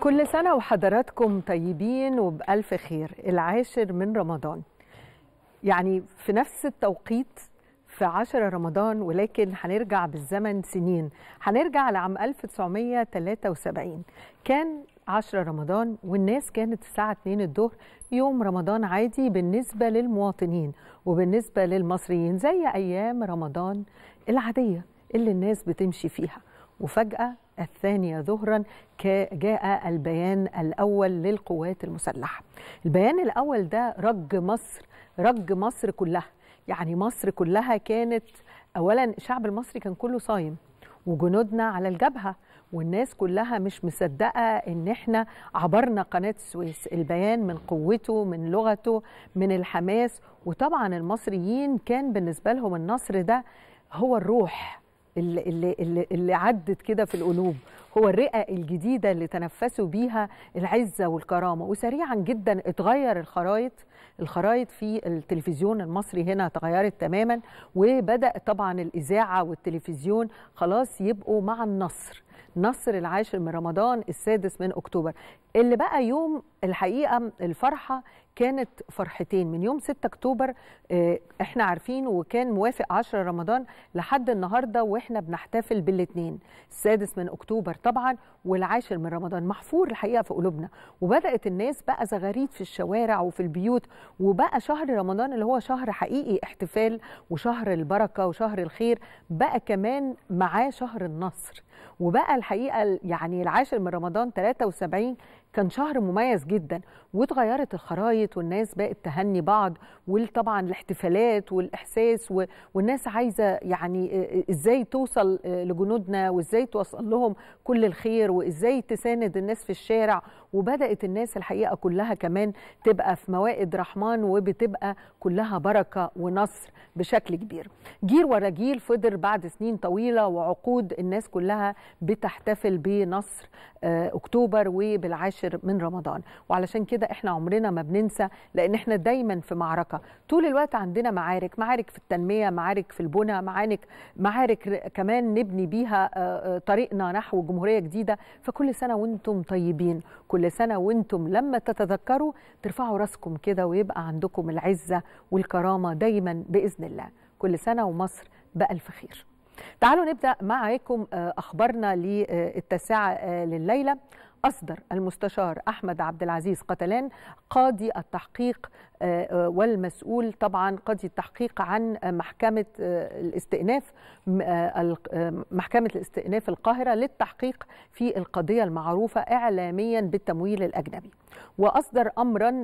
كل سنة وحضراتكم طيبين وبألف خير. العاشر من رمضان، يعني في نفس التوقيت في 10 رمضان، ولكن هنرجع بالزمن سنين، هنرجع لعام 1973. كان 10 رمضان والناس كانت الساعة 2 الظهر، يوم رمضان عادي بالنسبة للمواطنين وبالنسبة للمصريين، زي أيام رمضان العادية اللي الناس بتمشي فيها. وفجأة 2 ظهرا جاء البيان الأول للقوات المسلحة. البيان الأول ده رج مصر كلها، يعني مصر كلها كانت أولا الشعب المصري كان كله صايم، وجنودنا على الجبهة، والناس كلها مش مصدقة إن احنا عبرنا قناة السويس. البيان من قوته، من لغته، من الحماس. وطبعا المصريين كان بالنسبة لهم النصر ده هو الروح اللي عدت كده في القلوب، هو الرئة الجديدة اللي تنفسوا بيها العزة والكرامة. وسريعا جدا اتغير الخرايط في التلفزيون المصري هنا اتغيرت تماما، وبدأ طبعا الإذاعة والتلفزيون خلاص يبقوا مع نصر العاشر من رمضان، السادس من أكتوبر، اللي بقى يوم الحقيقة الفرحة. كانت فرحتين من يوم 6 أكتوبر، احنا عارفين، وكان موافق 10 رمضان لحد النهاردة، واحنا بنحتفل بالاثنين، السادس من أكتوبر طبعا والعاشر من رمضان، محفور الحقيقة في قلوبنا. وبدأت الناس بقى زغاريد في الشوارع وفي البيوت، وبقى شهر رمضان اللي هو شهر حقيقي احتفال وشهر البركة وشهر الخير، بقى كمان معاه شهر النصر. وبقى الحقيقة يعني العاشر من رمضان 73 كان شهر مميز جدا، واتغيرت الخرايط والناس بقت تهني بعض، وطبعا الاحتفالات والإحساس، والناس عايزة يعني ازاي توصل لجنودنا، وازاي توصل لهم كل الخير، وازاي تساند الناس في الشارع. وبدأت الناس الحقيقة كلها كمان تبقى في موائد رحمن، وبتبقى كلها بركة ونصر بشكل كبير. جيل ورا جيل فضل بعد سنين طويلة وعقود الناس كلها بتحتفل بنصر أكتوبر وبالعاشر من رمضان. وعلشان كده احنا عمرنا ما بننسى، لأن احنا دايما في معركة طول الوقت، عندنا معارك في التنمية، معارك في البنى، معارك كمان نبني بيها طريقنا نحو جمهورية جديدة. فكل سنة وانتم طيبين، كل سنة وانتم لما تتذكروا ترفعوا راسكم كده، ويبقى عندكم العزة والكرامة دايما بإذن الله. كل سنة ومصر بألف خير. تعالوا نبدأ معاكم أخبارنا للتاسعة لليلة. أصدر المستشار أحمد عبد العزيز قتلان قاضي التحقيق والمسؤول طبعا قاضي التحقيق عن محكمة الاستئناف القاهرة للتحقيق في القضية المعروفة إعلاميا بالتمويل الأجنبي، وأصدر أمرا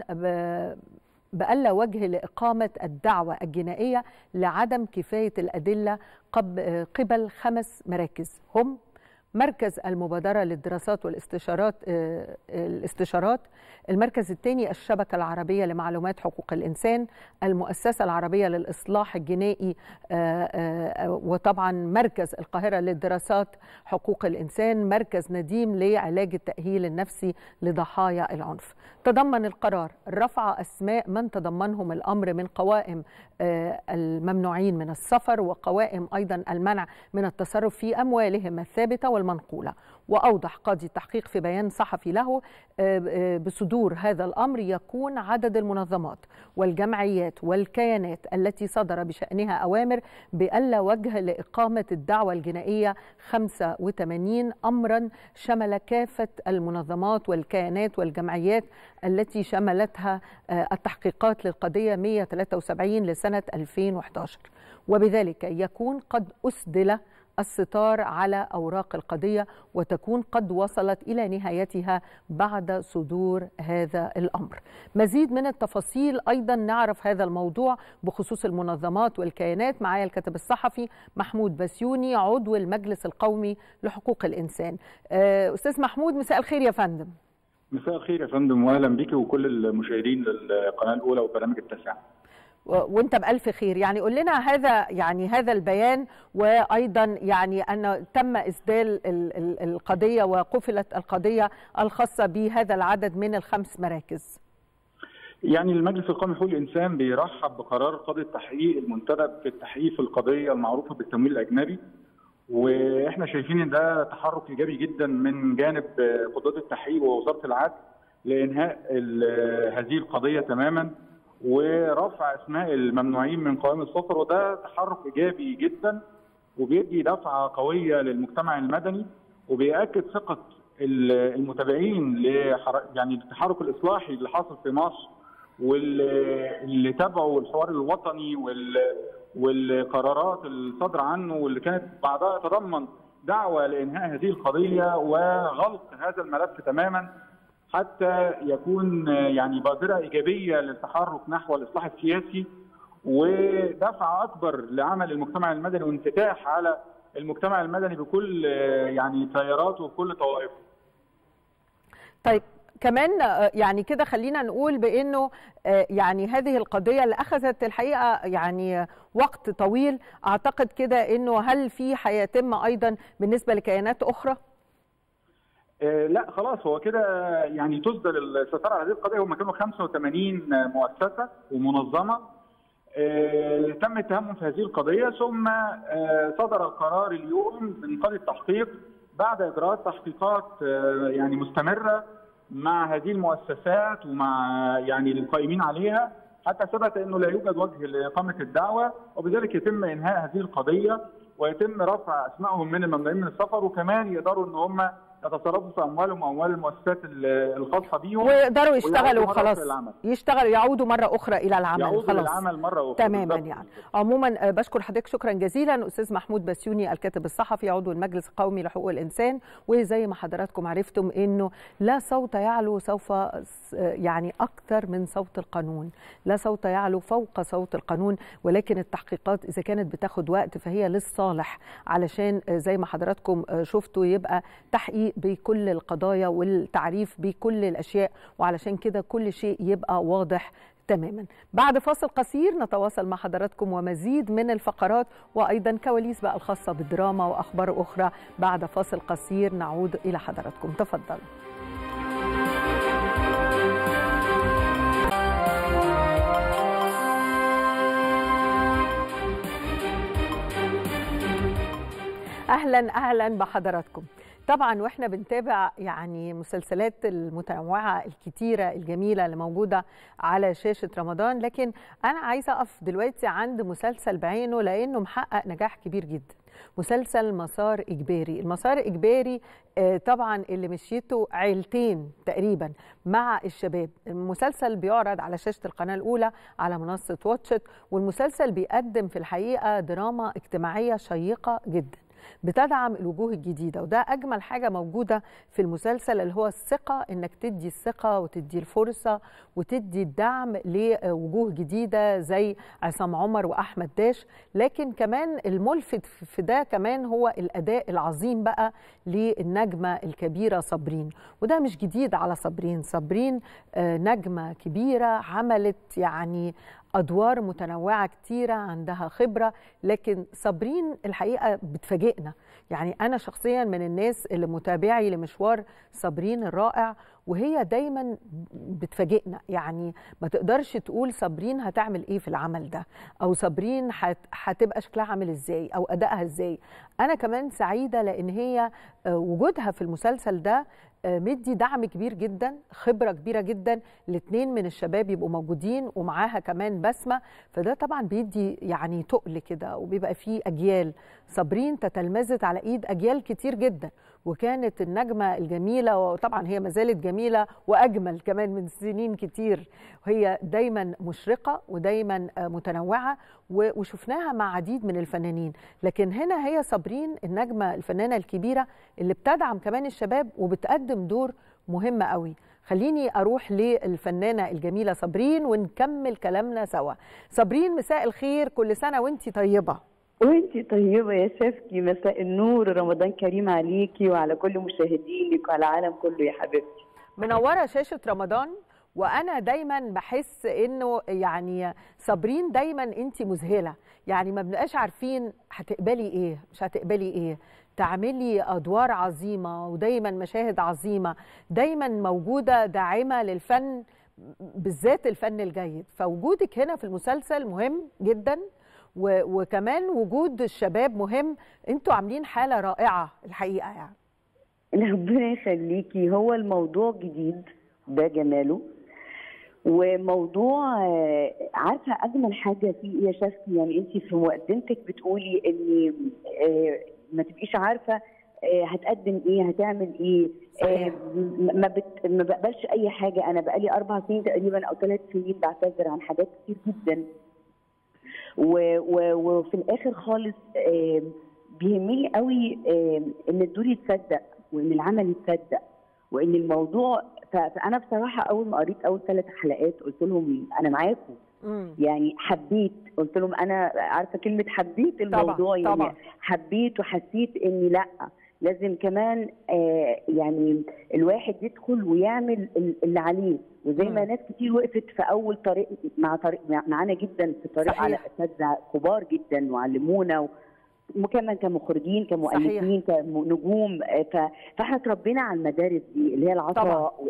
بألا وجه لإقامة الدعوى الجنائية لعدم كفاية الأدلة قبل 5 مراكز، هم مركز المبادرة للدراسات والاستشارات، المركز الثاني الشبكة العربية لمعلومات حقوق الإنسان، المؤسسة العربية للإصلاح الجنائي، وطبعا مركز القاهرة للدراسات حقوق الإنسان، مركز نديم لعلاج التأهيل النفسي لضحايا العنف. تضمن القرار رفع أسماء من تضمنهم الأمر من قوائم الممنوعين من السفر، وقوائم أيضا المنع من التصرف في أموالهم الثابتة والمنقولة. وأوضح قاضي التحقيق في بيان صحفي له بصدور هذا الأمر يكون عدد المنظمات والجمعيات والكيانات التي صدر بشأنها أوامر بألا وجه لإقامة الدعوى الجنائية 85، أمرا شمل كافة المنظمات والكيانات والجمعيات التي شملتها التحقيقات للقضية 173 لسنة 2011، وبذلك يكون قد أسدل الستار على أوراق القضية، وتكون قد وصلت إلى نهايتها بعد صدور هذا الأمر. مزيد من التفاصيل أيضا نعرف هذا الموضوع بخصوص المنظمات والكيانات. معايا الكاتب الصحفي محمود بسيوني عضو المجلس القومي لحقوق الإنسان. أستاذ محمود، مساء الخير يا فندم. مساء الخير يا فندم، وأهلا بك وكل المشاهدين للقناة الأولى وبرنامج التاسعة. وانت بألف خير. يعني قول لنا هذا البيان، وايضا يعني ان تم اسدال القضيه وقفلت القضيه الخاصه بهذا العدد من ال5 مراكز. يعني المجلس القومي لحقوق الانسان بيرحب بقرار قاضي التحقيق المنتدب في التحقيق في القضيه المعروفه بالتمويل الاجنبي، واحنا شايفين ان ده تحرك ايجابي جدا من جانب قضاه التحقيق ووزاره العدل لانهاء هذه القضيه تماما ورفع اسماء الممنوعين من قوائم السفر، وده تحرك ايجابي جدا وبيدي دفعه قويه للمجتمع المدني وبيأكد ثقه المتابعين يعني التحرك الاصلاحي اللي حاصل في مصر واللي تابعوا الحوار الوطني والقرارات الصادره عنه واللي كانت بعدها تضمن دعوه لانهاء هذه القضيه وغلق هذا الملف تماما حتى يكون يعني بادره ايجابيه للتحرك نحو الاصلاح السياسي ودفعه اكبر لعمل المجتمع المدني وانفتاح على المجتمع المدني بكل يعني تياراته وكل طوائفه. طيب كمان يعني كده خلينا نقول بانه يعني هذه القضيه اللي اخذت الحقيقه يعني وقت طويل، اعتقد كده انه هل في هيتم ايضا بالنسبه لكيانات اخرى؟ لا خلاص هو كده يعني تسدل السيطره على هذه القضيه. هم كانوا 85 مؤسسه ومنظمه تم اتهامهم في هذه القضيه، ثم صدر القرار اليوم من قاضي التحقيق بعد اجراءات تحقيقات يعني مستمره مع هذه المؤسسات ومع يعني القائمين عليها حتى ثبت انه لا يوجد وجه لاقامه الدعوه، وبذلك يتم انهاء هذه القضيه ويتم رفع اسمائهم من الممنوعين من السفر، وكمان يقدروا ان هم يتصرفوا في اموالهم واموال المؤسسات الخاصه بيهم ويقدروا يشتغلوا خلاص، يشتغلوا يعودوا مره اخرى الى العمل. يعودوا للعمل مره اخرى تماما. يعني عموما بشكر حضرتك شكرا جزيلا استاذ محمود بسيوني الكاتب الصحفي عضو المجلس القومي لحقوق الانسان. وزي ما حضراتكم عرفتم انه لا صوت يعلو سوف يعني اكثر من صوت القانون، لا صوت يعلو فوق صوت القانون، ولكن التحقيقات اذا كانت بتاخد وقت فهي للصالح علشان زي ما حضراتكم شفتوا يبقى تحقيق بكل القضايا والتعريف بكل الأشياء، وعلشان كده كل شيء يبقى واضح تماما. بعد فاصل قصير نتواصل مع حضراتكم ومزيد من الفقرات وأيضا كواليس بقى الخاصة بالدراما وأخبار أخرى. بعد فاصل قصير نعود إلى حضراتكم، تفضلوا. أهلا بحضراتكم. طبعا واحنا بنتابع يعني مسلسلات المتنوعه الكتيره الجميله اللي موجوده على شاشه رمضان، لكن انا عايزه اقف دلوقتي عند مسلسل بعينه لانه محقق نجاح كبير جدا، مسلسل مسار اجباري. المسار اجباري طبعا اللي مشيته عيلتين تقريبا مع الشباب. المسلسل بيعرض على شاشه القناه الاولى على منصه واتشت، والمسلسل بيقدم في الحقيقه دراما اجتماعيه شيقه جدا بتدعم الوجوه الجديدة، وده أجمل حاجة موجودة في المسلسل اللي هو الثقة، إنك تدي الثقة وتدي الفرصة وتدي الدعم لوجوه جديدة زي عصام عمر وأحمد داش. لكن كمان الملفت في ده كمان هو الأداء العظيم بقى للنجمة الكبيرة صابرين، وده مش جديد على صابرين. صابرين نجمة كبيرة عملت يعني أدوار متنوعة كتيرة، عندها خبرة، لكن صابرين الحقيقة بتفاجئنا. يعني أنا شخصيا من الناس اللي متابعي لمشوار صابرين الرائع، وهي دايما بتفاجئنا. يعني ما تقدرش تقول صابرين هتعمل ايه في العمل ده، او صابرين هتبقى شكلها عامل ازاي او ادائها ازاي. انا كمان سعيدة لان هي وجودها في المسلسل ده مدي دعم كبير جدا، خبرة كبيرة جدا، الاثنين من الشباب يبقوا موجودين ومعاها كمان بسمة، فده طبعا بيدي يعني تقل كده، وبيبقى فيه أجيال. صابرين تتلمذت على إيد أجيال كتير جدا، وكانت النجمة الجميلة، وطبعا هي ما زالت جميلة وأجمل كمان من سنين كتير، وهي دايما مشرقة ودايما متنوعة، وشفناها مع عديد من الفنانين. لكن هنا هي صابرين النجمة الفنانة الكبيرة اللي بتدعم كمان الشباب وبتقدم دور مهم قوي. خليني أروح للفنانة الجميلة صابرين ونكمل كلامنا سوا. صابرين مساء الخير، كل سنة وانتي طيبة. وانتي طيبة يا شفكي، مساء النور، رمضان كريم عليكي وعلى كل مشاهدينك وعلى العالم كله يا حبيبتي. منورة شاشة رمضان، وأنا دايما بحس إنه يعني صابرين دايما انتي مذهلة، يعني ما بنبقاش عارفين هتقبلي إيه مش هتقبلي إيه، تعملي أدوار عظيمة ودايما مشاهد عظيمة، دايما موجودة داعمة للفن بالذات الفن الجيد. فوجودك هنا في المسلسل مهم جدا، وكمان وجود الشباب مهم. انتوا عاملين حاله رائعه الحقيقه يعني. ربنا يخليكي. هو الموضوع جديد ده جماله، وموضوع عارفه اجمل حاجه فيه يا شفتي، يعني انت في مقدمتك بتقولي ان ما تبقيش عارفه هتقدم ايه، هتعمل ايه. ما بقبلش اي حاجه. انا بقالي 4 سنين تقريبا او 3 سنين بعتذر عن حاجات كتير جدا، وفي الاخر خالص بيهمني قوي ان الدور يتصدق وان العمل يتصدق وان الموضوع. فانا بصراحه اول ما قريت اول 3 حلقات قلت لهم انا معاكم. يعني حبيت، قلت لهم انا عارفه كلمه حبيت الموضوع. طبعًا. يعني حبيت وحسيت اني لا، لازم كمان يعني الواحد يدخل ويعمل اللي عليه. وزي ما ناس كتير وقفت في اول طريق معانا جدا في طريق، على اساتذه كبار جدا وعلمونا، وكمان كمخرجين كمؤلفين كنجوم. فاحنا اتربينا على المدارس دي اللي هي العطاء،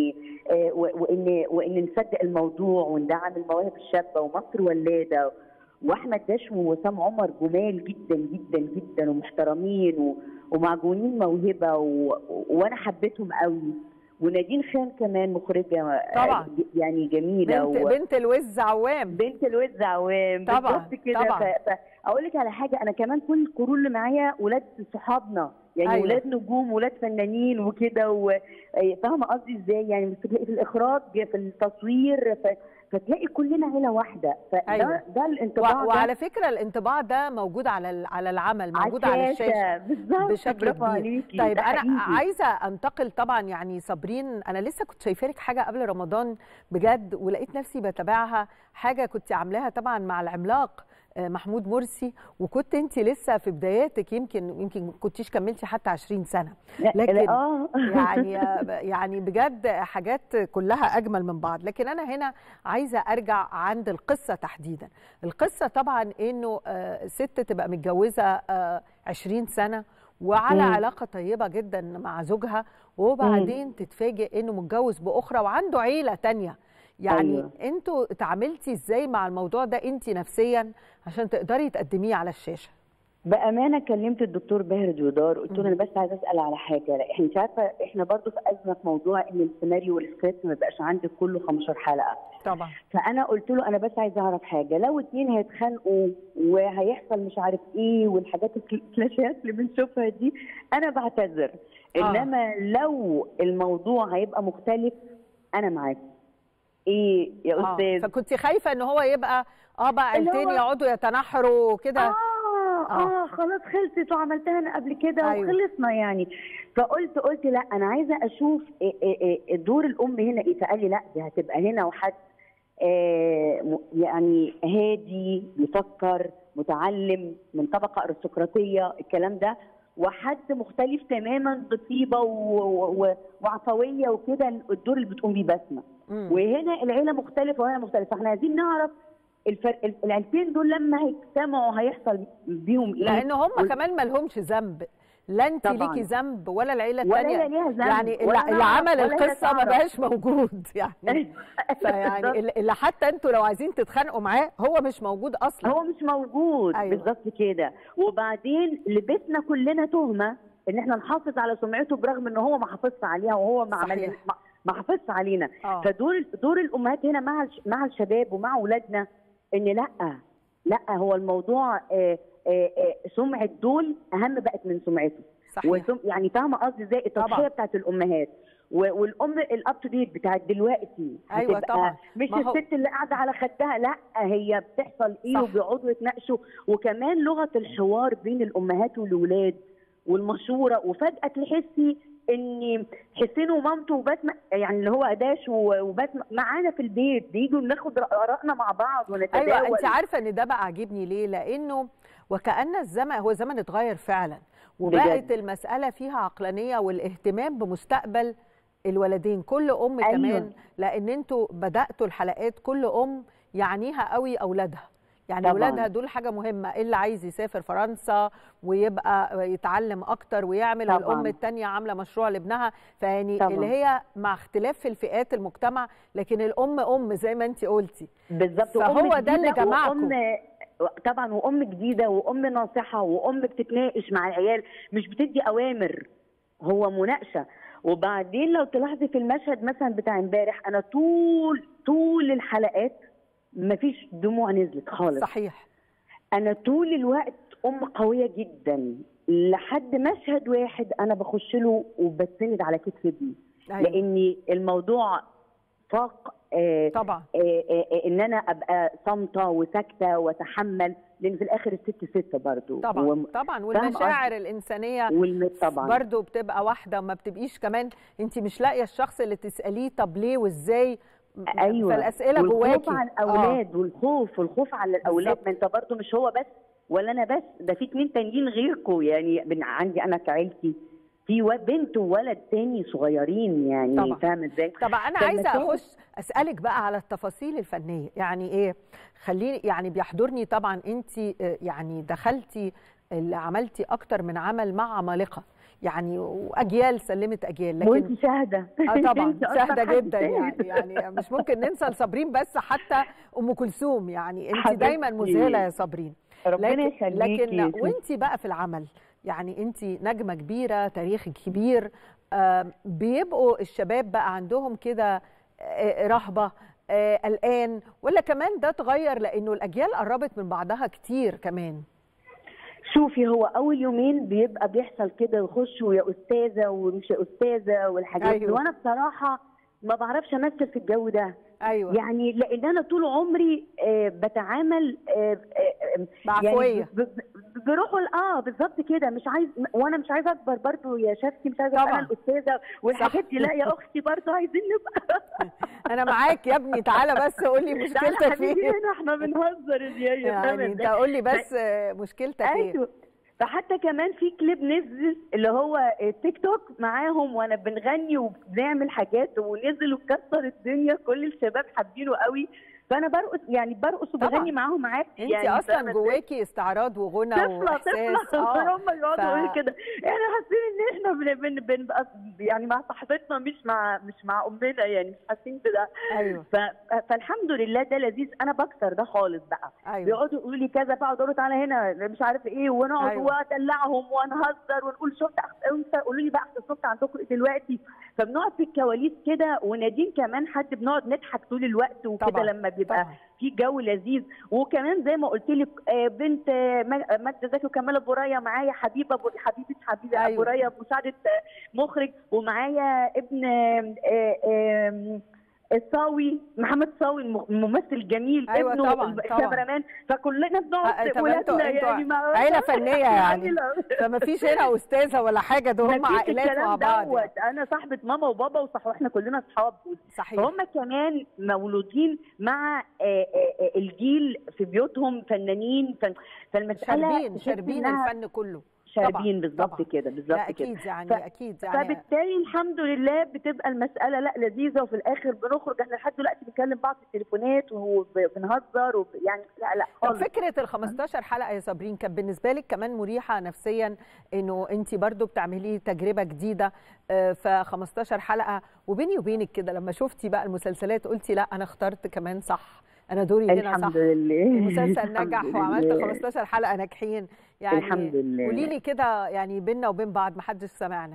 وان نصدق الموضوع وندعم المواهب الشابه. ومصر ولاده، واحمد داش ووسام عمر جمال جدا جدا جدا ومحترمين ومعجونين موهبه، وانا حبيتهم قوي. ونادين خان كمان مخرجه طبعا يعني جميله، بنت الوز عوام. بنت الوز عوام طبعا كده. فاقول لك على حاجه، انا كمان كل الكرو اللي معايا ولاد صحابنا، يعني أيوة. ولاد نجوم، ولاد فنانين وكده. فاهمه قصدي ازاي؟ يعني في الاخراج، في التصوير، فتلاقي كلنا عيله واحده. فده أيوة. ده الانطباع. وعلى فكره الانطباع ده موجود على العمل، موجود على الشاشه بشكل كبير. طيب انا عايزه انتقل طبعا، يعني صابرين، انا لسه كنت شايفه لك حاجه قبل رمضان بجد، ولقيت نفسي بتابعها. حاجه كنت عاملاها طبعا مع العملاق محمود مرسي، وكنت انت لسه في بداياتك، يمكن ما كنتيش كملتي حتى 20 سنه، لكن يعني بجد حاجات كلها اجمل من بعض. لكن انا هنا عايزه ارجع عند القصه تحديدا. القصه طبعا انه ست تبقى متجوزه 20 سنه وعلى علاقه طيبه جدا مع زوجها، وبعدين تتفاجئ انه متجوز باخرى وعنده عيله تانية. يعني أيوة. انتوا اتعاملتي ازاي مع الموضوع ده انت نفسيا عشان تقدري تقدميه على الشاشه؟ بامانه كلمت الدكتور باهر جودار، قلت له انا بس عايزه اسال على حاجه. انت عارفه احنا برضو في ازمه في موضوع ان السيناريو والسكريبت ما بقاش عندك كله 15 حلقه طبعا. فانا قلت له انا بس عايزه اعرف حاجه، لو 2 هيتخانقوا وهيحصل مش عارف ايه والحاجات الكلاشيات اللي بنشوفها دي، انا بعتذر. انما لو الموضوع هيبقى مختلف انا معاك. ايه يا استاذ؟ فكنت خايفه ان هو يبقى بقى عيلتين يقعدوا يتنحروا كده. خلاص خلصت وعملتها انا قبل كده. أيوة. وخلصنا يعني. فقلت لا، انا عايزه اشوف دور الام هنا ايه. فقال لي لا، دي هتبقى هنا وحد يعني هادي، بيفكر، متعلم، من طبقه ارستقراطيه، الكلام ده، وحد مختلف تماما بطيبه وعفويه وكده، الدور اللي بتقوم بيه بسمه. وهنا العيله مختلفه وهنا مختلفه. فاحنا عايزين نعرف الفرق، العيلتين دول لما هيجتمعوا هيحصل بيهم ايه؟ لان هم كمان ما لهمش ذنب، لا انت ليكي ذنب ولا العيله الثانيه، يعني اللي عمل القصه ما بقاش موجود يعني. فيعني اللي حتى انتوا لو عايزين تتخانقوا معاه هو مش موجود اصلا، هو مش موجود. أيوة. بالظبط كده. وبعدين لبسنا كلنا تهمه ان احنا نحافظ على سمعته برغم ان هو ما حافظش عليها وهو ما حافظش علينا. فدور الامهات هنا مع الشباب ومع اولادنا ان لا هو الموضوع سمعه دول اهم بقت من سمعته. يعني فاهمه قصدي ازاي؟ التضحيه بتاعت الامهات والام الاب تو ديت بتاعت دلوقتي. ايوه طبعا. مش الست اللي قاعده على خدها، لا هي بتحصل ايه وبيقعدوا يتناقشوا. وكمان لغه الحوار بين الامهات والاولاد والمشوره. وفجاه تحسي ان حسين ومامته وبسمه، يعني اللي هو اداش وبسمه معانا في البيت، بييجوا ناخد ارائنا مع بعض ونتداول. ايوه انت عارفه ان ده بقى عاجبني ليه؟ لانه وكأن الزمن اتغير فعلا، وبقت المساله فيها عقلانيه والاهتمام بمستقبل الولدين، كل ام. أيوة. كمان لان انتوا بداتوا الحلقات كل ام يعنيها قوي اولادها، يعني اولادها دول حاجه مهمه. اللي عايز يسافر فرنسا ويبقى يتعلم اكتر ويعمل، والام الثانيه عامله مشروع لابنها. فيعني اللي هي مع اختلاف في الفئات المجتمع، لكن الام زي ما انت قلتي بالظبط. فهو ده اللي جمعكم. طبعا، وام جديده وام ناصحه وام بتتناقش مع العيال، مش بتدي اوامر، هو مناقشه. وبعدين لو تلاحظي في المشهد مثلا بتاع امبارح، انا طول الحلقات مفيش دموع نزلت خالص. صحيح. انا طول الوقت ام قويه جدا، لحد مشهد واحد انا بخش له وبتسند على كتف ابني. أيوة. لان الموضوع فاق طبعا ان انا ابقى صامته وساكته واتحمل، لان في الاخر الست ست برضه. طبعا طبعا، والمشاعر الانسانيه طبعا برضه بتبقى واحده، ما بتبقيش كمان انت مش لاقيه الشخص اللي تساليه طب ليه وازاي. ايوه، فالاسئله جواكي، والخوف على الاولاد والخوف على الاولاد. ما انت برضه مش هو بس ولا انا بس، ده في 2 تانيين غيركم، يعني عندي انا كعيلتي في بنت وولد تاني صغيرين، يعني فاهمه ازاي؟ طبعا انا عايزه اخش اسالك بقى على التفاصيل الفنيه، يعني ايه خليني، يعني بيحضرني طبعا انت يعني دخلتي اللي عملتي اكتر من عمل مع عمالقه، يعني واجيال سلمت اجيال، لكن وانت شاهده. طبعا شاهده جدا، يعني مش ممكن ننسى لصابرين، بس حتى ام كلثوم، يعني انت دايما مذهله يا صابرين. ربنا يخليكي. لكن وانت بقى في العمل، يعني انت نجمه كبيره، تاريخ كبير، بيبقوا الشباب بقى عندهم كده رهبه، قلقان، ولا كمان ده اتغير لانه الاجيال قربت من بعضها كتير كمان؟ شوفي، هو اول يومين بيبقى بيحصل كده، يخشوا يا استاذه ومش يا استاذه والحاجات دي. وانا بصراحه ما بعرفش امثل في الجو ده. ايوه، يعني لان انا طول عمري بتعامل بعفويه، يعني بروحوا بالظبط كده. مش عايز، وانا مش عايزه اكبر برضو يا شفتي، مش عايزه ابقى انا الاستاذه والحاجات دي. لا يا اختي، برضو عايزين نبقى انا معاك يا ابني، تعالى بس قول لي مشكلتك فين. هنا احنا بنهزر يعني انت قول لي بس مشكلتك ايه. ايوه. فحتى كمان في كليب نزل اللي هو تيك توك معاهم، وانا بنغني وبنعمل حاجات، ونزل وكسر الدنيا، كل الشباب حابينه قوي. فانا برقص وبغني معاهم عادي. انت يعني اصلا جواكي استعراض وغنى واحساس. هم يقعدوا يقولوا كده، احنا حاسين ان احنا بنبقى يعني مع صاحبتنا، مش مع امنا، يعني مش حاسين كده. ايوه. فالحمد لله ده لذيذ. انا بكسر ده خالص بقى. أيوة. بيقعدوا يقولوا لي كذا، بقعد اقول له تعالى هنا مش عارف ايه، ونقعد وادلعهم ونهزر ونقول شفت قولوا لي بقى احسن صوت عندكم ايه دلوقتي. فبنقعد في الكواليس كده، ونادين كمان حد بنقعد نضحك طول الوقت وكده، لما بيبقى في جو لذيذ. وكمان زي ما قلت لك بنت ماجدة زكي وكمال ابو رايه معايا، حبيبه ابو رايه مساعده مخرج، ومعايا ابن الصاوي، محمد صاوي الممثل الجميل. أيوة ابنه الكاميرامان. فكلنا بنقعد ولادنا يعني عيله فنيه يعني، فما فيش هنا استاذه ولا حاجه، ده هم عائلات مع بعض. يعني انا صاحبه ماما وبابا واحنا كلنا اصحاب. صحيح. فهم كمان مولودين مع الجيل في بيوتهم فنانين، فالمساله شاربين الفن كله، شاربين بالظبط كده، بالظبط كده. اكيد يعني اكيد يعني. فبالتالي الحمد لله بتبقى المساله لا لذيذه، وفي الاخر بنخرج. احنا لحد دلوقتي بنكلم بعض في التليفونات وبنهزر يعني لا خالص. طب فكره ال 15 حلقه يا صابرين كان بالنسبه لك كمان مريحه نفسيا، انه انت برضو بتعملي تجربه جديده في 15 حلقه؟ وبيني وبينك كده لما شفتي بقى المسلسلات قلتي لا انا اخترت كمان صح، انا دوري هنا صح، الحمد لله. المسلسل نجح وعملت 15 حلقه ناجحين، يعني الحمد لله. قولي لي كده، يعني بيننا وبين بعض ما حدش سمعنا.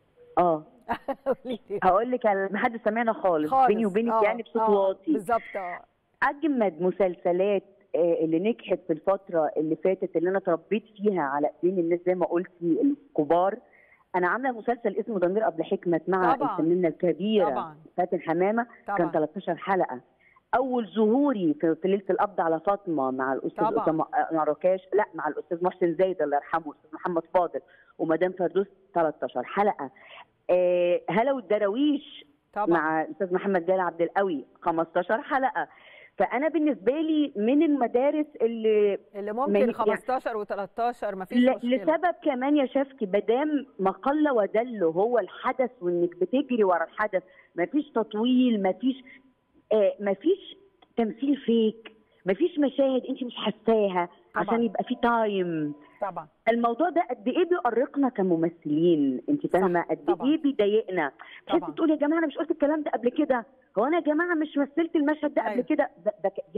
هقول لك ما حدش سمعنا خالص. بيني وبينك يعني بصوت واطي. بالظبط. اجمد مسلسلات اللي نجحت في الفتره اللي فاتت، اللي انا تربيت فيها على ايدين الناس زي ما قلتي الكبار. انا عامله مسلسل اسمه ضمير قبل حكمه مع الفنانه الكبيره فاتن حمامه. كان 13 حلقه. اول ظهوري في ليله القبض على فاطمه مع الاستاذ اسامه عركاش، لا مع الاستاذ محسن زايد الله يرحمه، والاستاذ محمد فاضل ومدام فردوس 13 حلقه. هلا والدراويش مع الاستاذ محمد جلال عبد القوي 15 حلقه. فانا بالنسبه لي من المدارس اللي ممكن 15 و13 مفيش مشكله، لسبب كمان يا شفتي، مادام ما قل ودل هو الحدث، وانك بتجري ورا الحدث، مفيش تطويل، مفيش تمثيل فيك، مفيش مشاهد انت مش حاساها عشان يبقى في تايم. طبعا الموضوع ده قد ايه بيؤرقنا كممثلين، انت فاهمه قد ايه بيضايقنا. تحسي تقولي يا جماعه انا مش قلت الكلام ده قبل كده، هو انا يا جماعه مش مثلت المشهد ده قبل كده. دي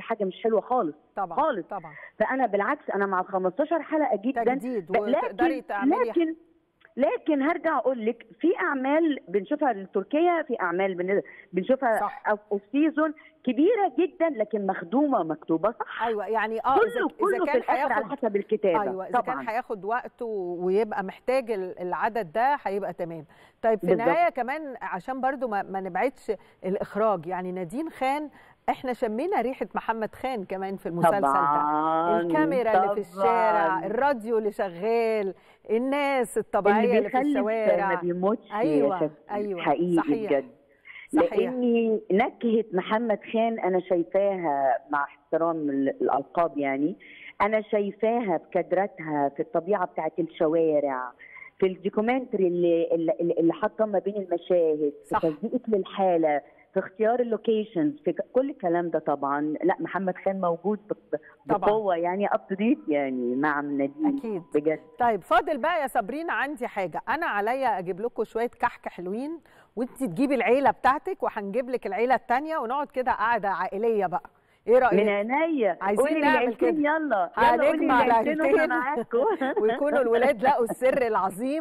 حاجه مش حلوه خالص طبعا خالص. طبعا. فانا بالعكس انا مع ال 15 حلقه جدا تجديد وتقدري تعملي. لكن هرجع اقول لك في اعمال بنشوفها التركيه، في اعمال بنشوفها اوف سيزون كبيره جدا لكن مخدومه مكتوبه صح. ايوه يعني كله كان في الاخر على حسب الكتابه. ايوه اذا كان هياخد وقت ويبقى محتاج العدد ده هيبقى تمام. طيب في النهايه كمان عشان برضو ما نبعدش الاخراج، يعني نادين خان احنا شمينا ريحه محمد خان كمان في المسلسل ده. الكاميرا اللي في الشارع، الراديو اللي شغال، الناس الطبيعيه اللي في الشوارع. ما بيموتش. ايوه حقيقي صحيح. بجد. لاني نكهه محمد خان انا شايفاها مع احترام الالقاب، يعني انا شايفاها في كادراتها، في الطبيعه بتاعت الشوارع، في الدوكيومنتري اللي حاطه ما بين المشاهد، في تسويق للحاله، في اختيار اللوكيشنز، في كل الكلام ده. طبعا لا محمد خان موجود بقوه يعني اب تو ديت يعني مع نادين اكيد بجد. طيب فاضل بقى يا صابرين عندي حاجه، انا عليا اجيب لكم شويه كحك حلوين وانت تجيبي العيله بتاعتك وهنجيب لك العيله الثانيه ونقعد كده قعده عائليه بقى. ايه رايك؟ من عينيا. عايزين نعمل كده. يلا هنجمع العيلتين ويكونوا الولاد لقوا السر العظيم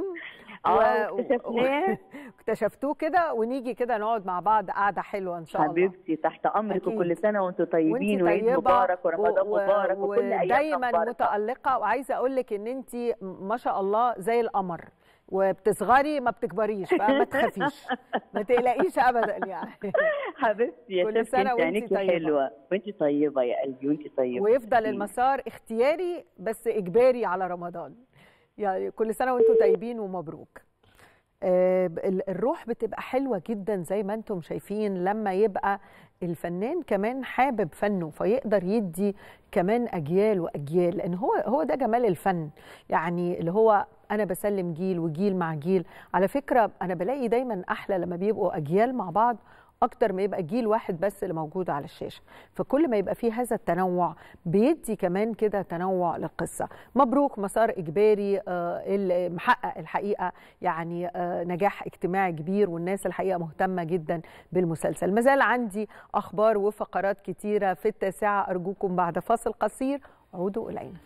اكتشفتوه كده، ونيجي كده نقعد مع بعض قعده حلوه ان شاء الله. حبيبتي تحت امرك، وكل سنه وانتم طيبين وعيد مبارك ورمضان مبارك وكل ايام دايما متالقه. وعايزه اقول لك ان انت ما شاء الله زي القمر، وبتصغري ما بتكبريش، فما تخافيش ما تقلقيش ابدا يعني. حبيبتي يا كل سنه وانت طيبه. حلوه وانت طيبه يا قلبي، وانت طيبه. ويفضل المسار اختياري بس اجباري على رمضان. يعني كل سنه وانتم طيبين ومبروك. الروح بتبقى حلوه جدا زي ما انتم شايفين لما يبقى الفنان كمان حابب فنه، فيقدر يدي كمان اجيال واجيال، لان هو ده جمال الفن. يعني اللي هو انا بسلم جيل وجيل مع جيل. على فكره انا بلاقي دايما احلى لما بيبقوا اجيال مع بعض اكتر ما يبقى جيل واحد بس اللي موجود على الشاشه. فكل ما يبقى فيه هذا التنوع بيدي كمان كده تنوع للقصه. مبروك، مسار اجباري اللي محقق الحقيقه يعني نجاح اجتماعي كبير، والناس الحقيقه مهتمه جدا بالمسلسل. مازال عندي اخبار وفقرات كتيره في التاسعه، ارجوكم بعد فاصل قصير عودوا الينا.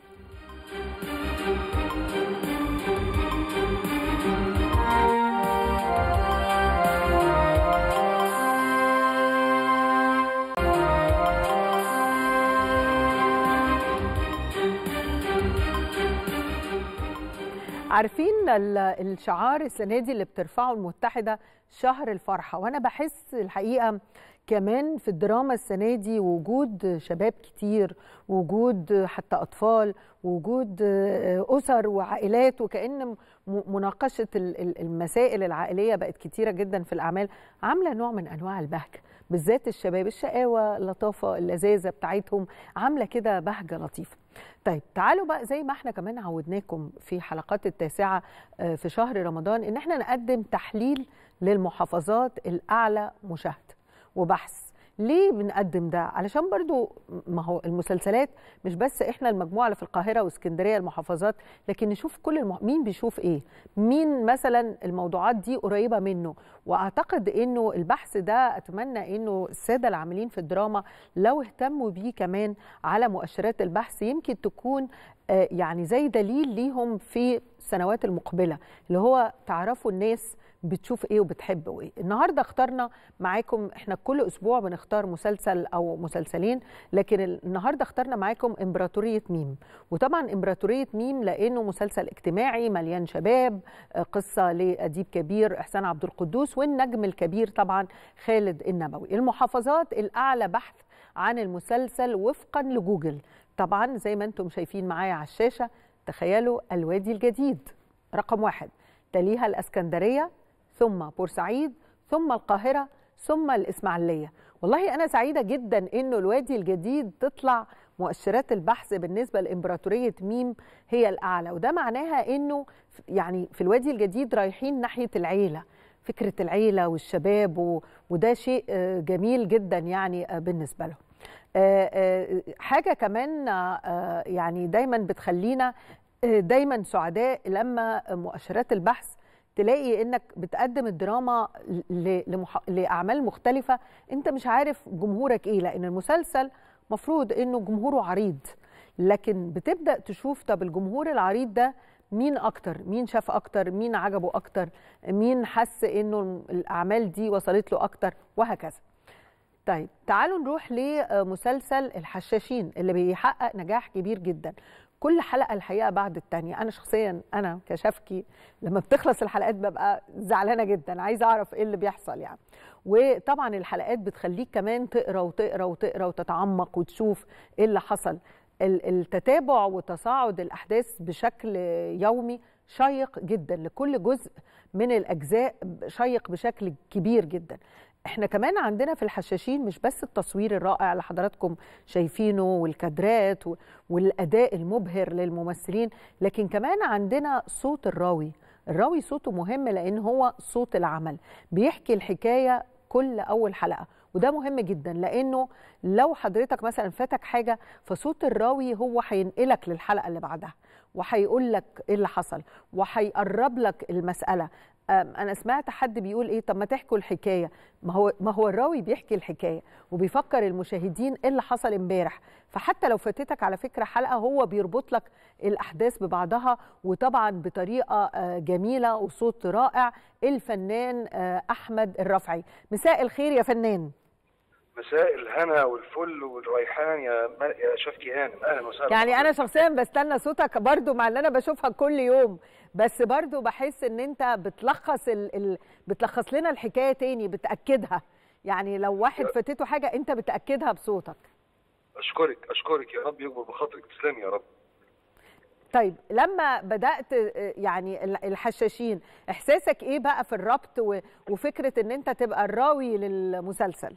عارفين الشعار السنه دي اللي بترفعه المتحده شهر الفرحه، وانا بحس الحقيقه كمان في الدراما السنه دي وجود شباب كتير، وجود حتى اطفال، وجود اسر وعائلات، وكأن مناقشه المسائل العائليه بقت كتيره جدا في الاعمال، عامله نوع من انواع البهجه. بالذات الشباب، الشقاوه، اللطافه، اللذاذه بتاعتهم عامله كده بهجه لطيفه. طيب تعالوا بقى زي ما احنا كمان عودناكم في حلقات التاسعه في شهر رمضان ان احنا نقدم تحليل للمحافظات الاعلى مشاهده وبحث. ليه بنقدم ده؟ علشان برضو ما هو المسلسلات مش بس احنا المجموعه اللي في القاهره واسكندريه المحافظات، لكن نشوف كل مين بيشوف ايه، مين مثلا الموضوعات دي قريبه منه. واعتقد انه البحث ده اتمنى انه الساده العاملين في الدراما لو اهتموا بيه كمان على مؤشرات البحث يمكن تكون يعني زي دليل ليهم في السنوات المقبله، اللي هو تعرفوا الناس بتشوف ايه وبتحب ايه. النهارده اخترنا معاكم، احنا كل اسبوع بنختار مسلسل او مسلسلين، لكن النهارده اخترنا معاكم امبراطوريه ميم. وطبعا امبراطوريه ميم لانه مسلسل اجتماعي مليان شباب، قصه لاديب كبير احسان عبد القدوس والنجم الكبير طبعا خالد النبوي. المحافظات الاعلى بحث عن المسلسل وفقا لجوجل، طبعا زي ما انتم شايفين معايا على الشاشه. تخيلوا الوادي الجديد رقم 1، تليها الاسكندريه، ثم بورسعيد، ثم القاهرة، ثم الإسماعيلية. والله أنا سعيدة جدا إنه الوادي الجديد تطلع مؤشرات البحث بالنسبة لإمبراطورية ميم هي الأعلى، وده معناها إنه يعني في الوادي الجديد رايحين ناحية العيلة، فكرة العيلة والشباب، وده شيء جميل جدا يعني بالنسبة لهم. حاجة كمان يعني دايما بتخلينا دايما سعداء لما مؤشرات البحث تلاقي انك بتقدم الدراما لاعمال مختلفه انت مش عارف جمهورك ايه، لان المسلسل مفروض انه جمهوره عريض، لكن بتبدا تشوف طب الجمهور العريض ده مين اكتر، مين شاف اكتر، مين عجبه اكتر، مين حس انه الاعمال دي وصلت له اكتر، وهكذا. طيب تعالوا نروح لمسلسل الحشاشين اللي بيحقق نجاح كبير جدا. كل حلقه الحقيقه بعد الثانيه، انا شخصيا انا كشافكي لما بتخلص الحلقات ببقى زعلانه جدا، عايزه اعرف ايه اللي بيحصل يعني. وطبعا الحلقات بتخليك كمان تقرا وتقرا وتقرا وتتعمق وتشوف ايه اللي حصل. التتابع وتصاعد الاحداث بشكل يومي شيق جدا، لكل جزء من الاجزاء شيق بشكل كبير جدا. احنا كمان عندنا في الحشاشين مش بس التصوير الرائع اللي حضراتكم شايفينه والكادرات والاداء المبهر للممثلين، لكن كمان عندنا صوت الراوي. الراوي صوته مهم لان هو صوت العمل، بيحكي الحكايه كل اول حلقه، وده مهم جدا لانه لو حضرتك مثلا فاتك حاجه فصوت الراوي هو هينقلك للحلقه اللي بعدها، وهيقول لك ايه اللي حصل، وهيقرب لك المساله. أنا سمعت حد بيقول إيه، طب ما تحكوا الحكاية. ما هو الراوي بيحكي الحكاية وبيفكر المشاهدين إيه اللي حصل امبارح، فحتى لو فاتتك على فكرة حلقة هو بيربط لك الأحداث ببعضها، وطبعا بطريقة جميلة وصوت رائع. الفنان أحمد الرفعي، مساء الخير يا فنان. مساء الهنا والفل والريحان يا شفكي هانم، اهلا وسهلا. يعني انا شخصيا بستنى صوتك برضو مع اللي انا بشوفها كل يوم، بس برضو بحس ان انت بتلخص لنا الحكايه تاني، بتاكدها. يعني لو واحد فاتته حاجه انت بتاكدها بصوتك. اشكرك يا رب يكبر بخاطرك، تسلمي يا رب. طيب لما بدات يعني الحشاشين، احساسك ايه بقى في الربط وفكره ان انت تبقى الراوي للمسلسل؟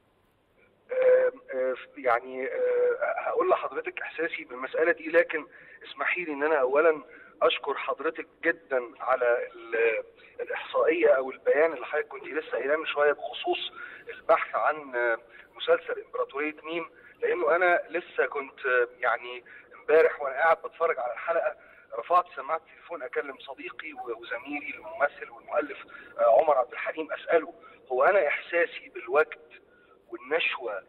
يعني هقول لحضرتك احساسي بالمساله دي، لكن اسمحي لي ان انا اولا اشكر حضرتك جدا على الاحصائيه او البيان اللي حضرتك كنت لسه قايلاه من شويه بخصوص البحث عن مسلسل امبراطوريه ميم، لانه انا لسه كنت يعني امبارح وانا قاعد بتفرج على الحلقه رفعت سماعه التليفون اكلم صديقي وزميلي الممثل والمؤلف عمر عبد الحليم، اساله هو انا احساسي بالوجد والنشوه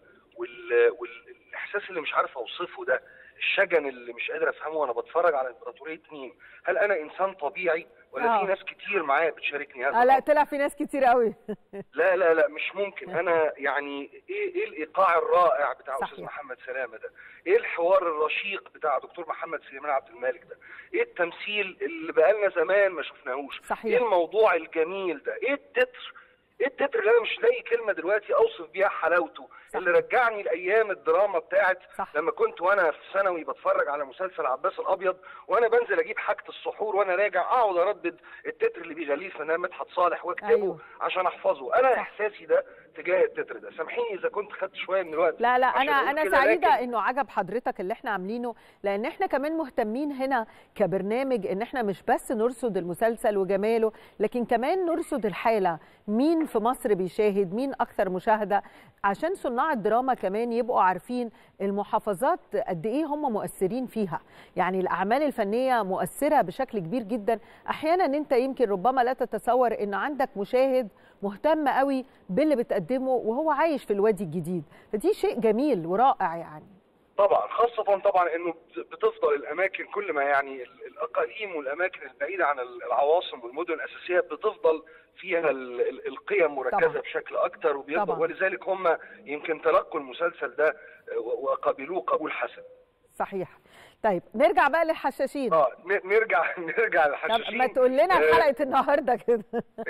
والاحساس اللي مش عارف اوصفه ده، الشجن اللي مش قادر افهمه وانا بتفرج على امبراطوريه ميم، هل انا انسان طبيعي ولا في ناس كتير معايا بتشاركني هذا؟ لا طلع في ناس كتير قوي. لا مش ممكن. انا يعني ايه الايقاع الرائع بتاع استاذ محمد سلامه ده، ايه الحوار الرشيق بتاع دكتور محمد سليمان عبد الملك ده، ايه التمثيل اللي بقالنا زمان ما شفناهوش، ايه الموضوع الجميل ده، ايه التتر اللي انا مش لاقي كلمه دلوقتي اوصف بيها حلاوته، اللي رجعني لايام الدراما بتاعت لما كنت وانا في ثانوي بتفرج على مسلسل عباس الابيض، وانا بنزل اجيب حاجه السحور وانا راجع اقعد اردد التتر اللي بيغليه الفنان مدحت صالح واكتبه عشان احفظه. انا احساسي ده تجاه التتر ده، سامحيني اذا كنت خدت شويه من الوقت. لا انا سعيده انه عجب حضرتك اللي احنا عاملينه، لان احنا كمان مهتمين هنا كبرنامج ان احنا مش بس نرصد المسلسل وجماله، لكن كمان نرصد الحاله، مين في مصر بيشاهد، مين اكثر مشاهده، عشان صناع الدراما كمان يبقوا عارفين المحافظات قد ايه هم مؤثرين فيها. يعني الاعمال الفنيه مؤثره بشكل كبير جدا. احيانا انت يمكن ربما لا تتصور ان عندك مشاهد مهتم قوي باللي بتقدمه وهو عايش في الوادي الجديد، فدي شيء جميل ورائع. يعني طبعا خاصة طبعا انه بتفضل الاماكن كل ما يعني الاقاليم والاماكن البعيدة عن العواصم والمدن الاساسية بتفضل فيها القيم مركزة طبعا بشكل اكتر، وبيفضل ولذلك هم يمكن تلقوا المسلسل ده وقبلوه قبول حسن. صحيح. طيب نرجع بقى للحشاشين. نرجع للحشاشين. طب ما تقول لنا حلقة النهارده كده.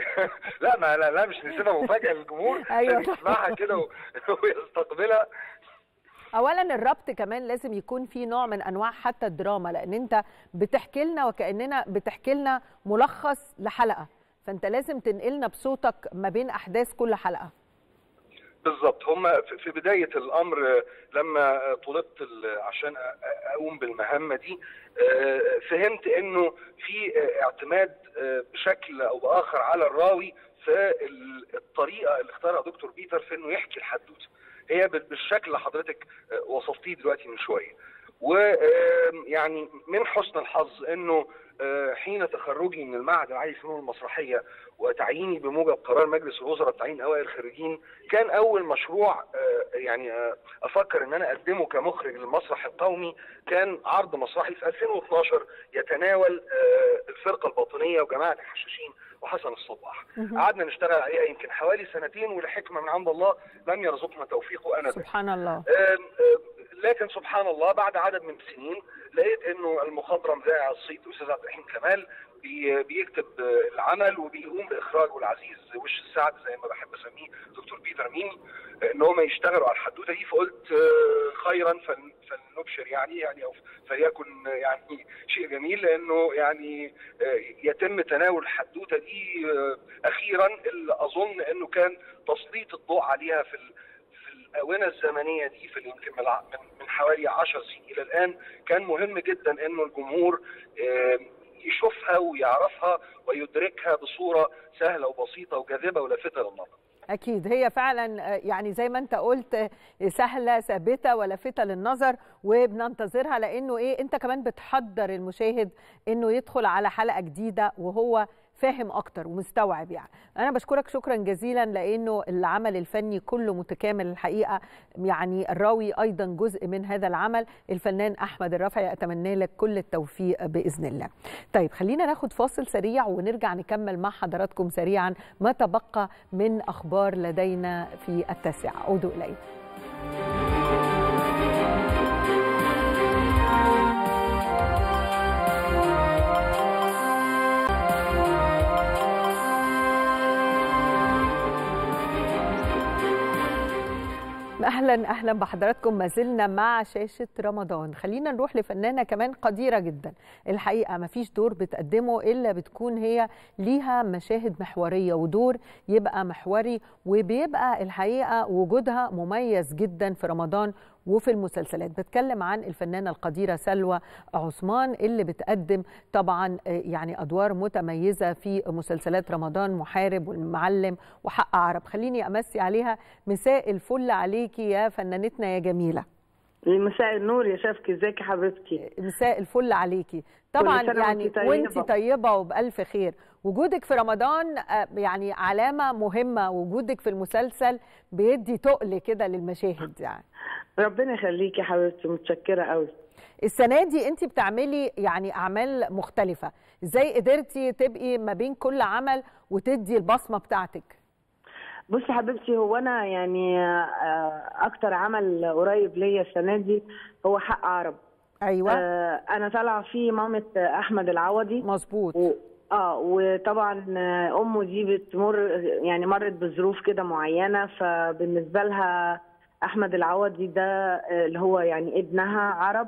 لا مش نسيبها مفاجأة للجمهور. ايوه يسمعها كده ويستقبلها. اولا الربط كمان لازم يكون في نوع من انواع حتى الدراما، لان انت بتحكي لنا وكاننا بتحكي لنا ملخص لحلقه، فانت لازم تنقلنا بصوتك ما بين احداث كل حلقه. بالظبط. هم في بدايه الامر لما طلبت عشان اقوم بالمهمه دي فهمت انه في اعتماد بشكل او باخر على الراوي في الطريقه اللي اختارها دكتور بيتر في انه يحكي الحدوته، هي بالشكل اللي حضرتك وصفتيه دلوقتي من شويه. ويعني من حسن الحظ انه حين تخرجي من المعهد العالي للفنون المسرحيه وتعييني بموجب قرار مجلس الوزراء بتعيين اوائل الخريجين، كان اول مشروع يعني افكر ان انا اقدمه كمخرج للمسرح القومي كان عرض مسرحي في 2012 يتناول الفرقه الباطنيه وجماعه الحشاشين وحسن الصباح. قعدنا نشتغل عليها يمكن حوالي سنتين، ولحكمه من عند الله لم يرزقنا توفيقه انا سبحان الله. لكن سبحان الله بعد عدد من السنين لقيت انه المخضرم ذائع الصيت الاستاذ عبد الرحيم كمال بيكتب العمل وبيقوم باخراجه العزيز وش السعد زي ما بحب اسميه دكتور بيتر ميمي ان هم يشتغلوا على الحدوته دي. فقلت خيرا فلنبشر يعني او فليكن يعني شيء جميل، لانه يعني يتم تناول الحدوته دي اخيرا، اللي اظن انه كان تسليط الضوء عليها في الآونة الزمنية دي في يمكن من حوالي 10 سنين إلى الآن كان مهم جدا إنه الجمهور يشوفها ويعرفها ويدركها بصورة سهلة وبسيطة وجاذبة ولافتة للنظر. أكيد هي فعلا يعني زي ما أنت قلت سهلة ثابتة ولافتة للنظر، وبننتظرها لأنه أنت كمان بتحضر المشاهد إنه يدخل على حلقة جديدة وهو فاهم اكتر ومستوعب. يعني انا بشكرك شكرا جزيلا لانه العمل الفني كله متكامل الحقيقه. يعني الراوي ايضا جزء من هذا العمل، الفنان احمد الرافعي، اتمنى لك كل التوفيق باذن الله. طيب خلينا ناخد فاصل سريع ونرجع نكمل مع حضراتكم سريعا ما تبقى من اخبار لدينا في التاسعة. عودوا الي. اهلا بحضراتكم. ما زلنا مع شاشه رمضان. خلينا نروح لفنانه كمان قديره جدا الحقيقه، ما فيش دور بتقدمه الا بتكون هي ليها مشاهد محوريه، ودور يبقى محوري وبيبقى الحقيقه وجودها مميز جدا في رمضان وفي المسلسلات. بتكلم عن الفنانة القديرة سلوى عثمان اللي بتقدم طبعا يعني أدوار متميزة في مسلسلات رمضان، محارب والمعلم وحق عرب. خليني أمسي عليها. مساء الفل عليكي يا فنانتنا يا جميلة. مساء النور يا شافكي، ازيك يا حبيبتي؟ مساء الفل عليكي. طبعا يعني وانتي طيبة وبألف خير. وجودك في رمضان يعني علامة مهمة، وجودك في المسلسل بيدي تقل كده للمشاهد. يعني ربنا يخليكي يا حبيبتي، متشكرة قوي. السنة دي انت بتعملي يعني أعمال مختلفة، ازاي قدرتي تبقي ما بين كل عمل وتدي البصمة بتاعتك؟ بصي حبيبتي، هو أنا يعني أكتر عمل قريب ليا السنة دي هو حق عرب. أيوة. أنا طالعة فيه مامة أحمد العوضي. مظبوط. وطبعا أمه دي بتمر يعني مرت بظروف كده معينة، فبالنسبة لها أحمد العوضي ده اللي هو يعني ابنها عرب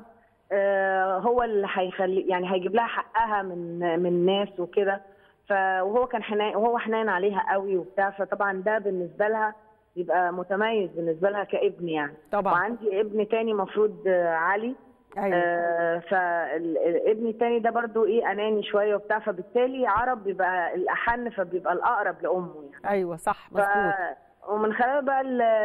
هو اللي هيخلي يعني هيجيب لها حقها من الناس وكده. وهو كان حنين، وهو حنين عليها قوي وبتاع، فطبعا ده بالنسبه لها يبقى متميز بالنسبه لها كابن يعني. طبعا. وعندي ابن تاني مفروض علي. أيوة. فالابن التاني ده برضو اناني شويه وبتاع، فبالتالي عرب بيبقى الاحن فبيبقى الاقرب لامه يعني. ايوه صح مظبوط. ومن خلال بقى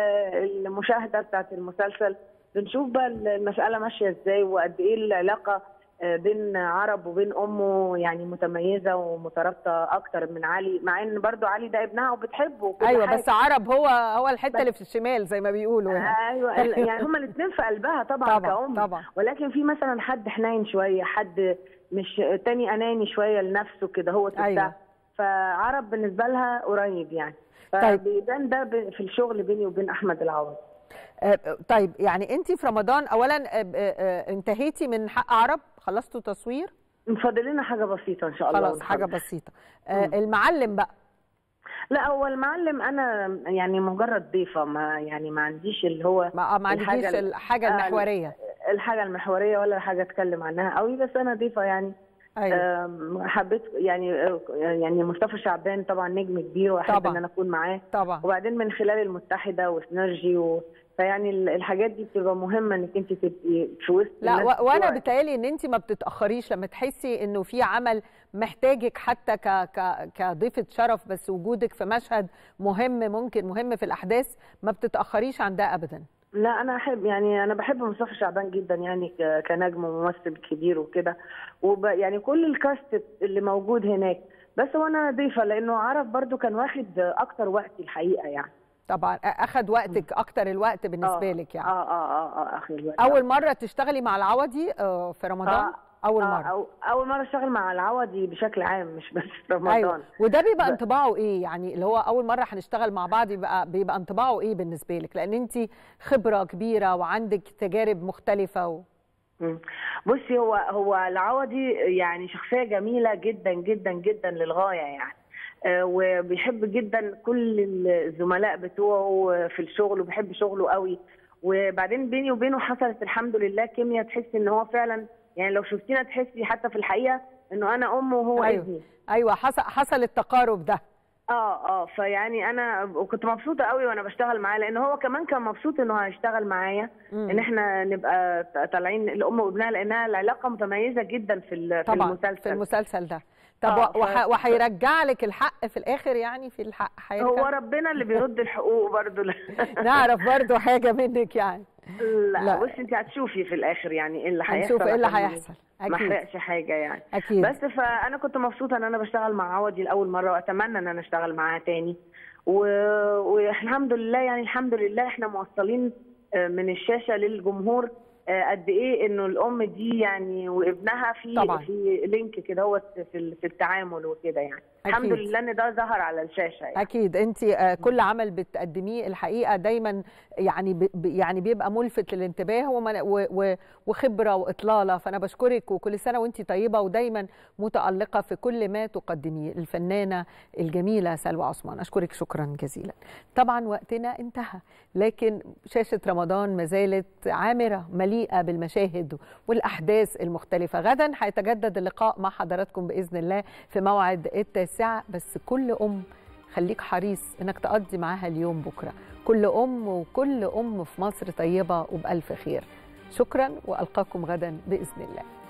المشاهده بتاعت المسلسل بنشوف بقى المساله ماشيه ازاي، وقد ايه العلاقه بين عرب وبين امه يعني متميزه ومترابطه اكتر من علي، مع ان برضو علي ده ابنها وبتحبه وكل ايوه حاجة. بس عرب هو الحته اللي في الشمال زي ما بيقولوا يعني. ايوه يعني هما الاثنين في قلبها طبعا كأم. طبعا. ولكن في مثلا حد حنين شويه، حد مش تاني اناني شويه لنفسه كده هو تبدأ. أيوة. فعرب بالنسبه لها قريب يعني. فبيبان ده في الشغل بيني وبين احمد العوضي. طيب يعني انت في رمضان اولا انتهيتي من حق عرب، خلصتوا تصوير؟ فاضل لنا حاجه بسيطه ان شاء الله. خلاص حاجه بسيطه. المعلم بقى؟ لا هو المعلم انا يعني مجرد ضيفه، ما عنديش اللي هو ما عنديش الحاجه المحوريه. الحاجه المحوريه ولا حاجه اتكلم عنها قوي، بس انا ضيفه يعني. أيوة. حبيت يعني مصطفى شعبان طبعا نجم كبير واحب ان انا اكون معاه طبعا. وبعدين من خلال المتحده وسينرجي فيعني الحاجات دي بتبقى مهمه انك انت تبقي في وسط الناس. لا وانا بتهيألي ان انت ما بتتاخريش لما تحسي انه في عمل محتاجك حتى كضيفه شرف، بس وجودك في مشهد مهم ممكن مهم في الاحداث، ما بتتاخريش عن ده ابدا. لا انا احب، يعني انا بحب مصطفى شعبان جدا، يعني كنجم وممثل كبير وكده، يعني كل الكاست اللي موجود هناك. بس وانا ضيفه لانه عرب برضو كان واخد اكتر وقت الحقيقه يعني. طبعا اخد وقتك اكتر الوقت بالنسبه لك يعني. اخد الوقت. اول مره تشتغلي مع العوضي في رمضان؟ اول مره. اول مره اشتغل مع العوضي بشكل عام، مش بس في رمضان. أيوة. وده بيبقى انطباعه ايه يعني، اللي هو اول مره هنشتغل مع بعض بيبقى انطباعه ايه بالنسبه لك، لان انت خبره كبيره وعندك تجارب مختلفه بصي، هو العوضي يعني شخصيه جميله جدا جدا جدا للغايه يعني. وبيحب جدا كل الزملاء بتوعه في الشغل، وبيحب شغله قوي. وبعدين بيني وبينه حصلت الحمد لله كيمياء، تحسي ان هو فعلا يعني لو شفتينا تحسي حتى في الحقيقه انه انا امه وهو ابني. ايوه حصل التقارب ده. فيعني انا كنت مبسوطه قوي وانا بشتغل معاه، لان هو كمان كان مبسوط انه هيشتغل معايا، ان احنا نبقى طالعين الام وابنها، لانها العلاقه متميزه جدا في المسلسل. في المسلسل ده. طب وهيرجع لك الحق في الاخر يعني، في الحق هيرجع؟ هو ربنا اللي بيرد الحقوق برضه. نعرف برضه حاجه منك يعني. لا بصي انت هتشوفي في الاخر يعني ايه اللي هيحصل. هنشوف ايه اللي هيحصل اكيد، ما احرقش حاجه يعني. اكيد. بس فانا كنت مبسوطه ان انا بشتغل مع عوضي لاول مره، واتمنى ان انا اشتغل معاه تاني. والحمد لله يعني، الحمد لله احنا موصلين من الشاشه للجمهور قد ايه انه الام دي يعني وابنها في لينك كده هو في التعامل وكده يعني. أكيد. الحمد لله ان ده ظهر على الشاشه يعني. اكيد. انت كل عمل بتقدميه الحقيقه دايما يعني بيبقى ملفت للانتباه وخبره واطلاله، فانا بشكرك وكل سنه وانت طيبه ودايما متالقه في كل ما تقدميه. الفنانه الجميله سلوى عثمان، اشكرك شكرا جزيلا. طبعا وقتنا انتهى، لكن شاشه رمضان ما زالت عامره مليئه بالمشاهد والاحداث المختلفه. غدا هيتجدد اللقاء مع حضراتكم باذن الله في موعد 9، بس كل خليك حريص انك تقضي معاها اليوم بكره. كل وكل في مصر طيبه وبألف خير. شكرا، والقاكم غدا باذن الله.